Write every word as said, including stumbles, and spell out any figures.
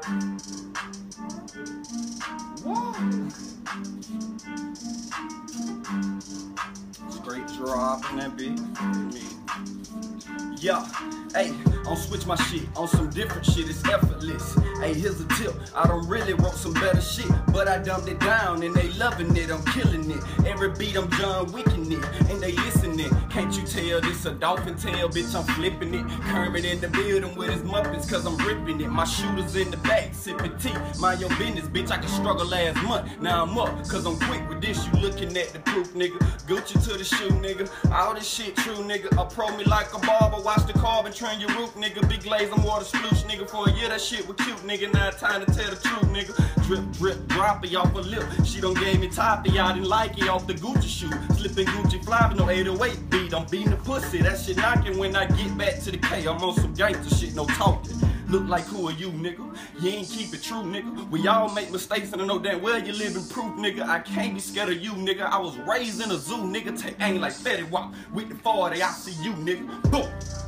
Whoa. Straight drop in that beat. Yeah, hey, I'll switch my shit on some different shit, it's effortless. Hey, here's a tip, I don't really wrote some better shit, but I dumbed it down and they loving it, I'm killing it. Every beat I'm John Wicking it, and they listening. Can't you tell this a dolphin tail, bitch, I'm flipping it. Kermit in the building with his Muppets, cause I'm ripping it. My shooters in the back, sipping tea, mind your business, bitch, I can struggle last month. Now I'm up, cause I'm quick with this, you looking at the proof, nigga. Gucci to the shoe, nigga, all this shit true, nigga. Approach me like a barber, watch the carbon, train your roof, nigga. Big glaze, I'm water sploosh, nigga. For a year that shit was cute, nigga. Now it's time to tell the truth, nigga. Drip, drip, drop it off her lip. She done gave me toppy, I didn't like it off the Gucci shoe. Slipping Gucci floppy, no eight oh eight beat. I'm beating the pussy, that shit knocking when I get back to the K. I'm on some gangster shit, no talking. Look like who are you, nigga? You ain't keep it true, nigga. We all make mistakes and I know damn well you living proof, nigga. I can't be scared of you, nigga. I was raised in a zoo, nigga. Take aim like Fetty Wap with the forty, I see you, nigga. Boom.